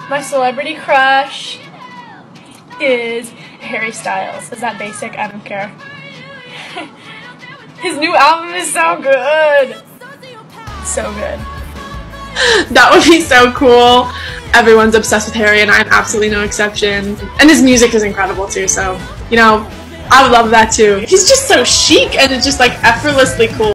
My celebrity crush is Harry Styles. Is that basic? I don't care. His new album is so good. So good. That would be so cool. Everyone's obsessed with Harry, and I'm absolutely no exception. And his music is incredible too, so, you know, I would love that too. He's just so chic, and it's just like effortlessly cool.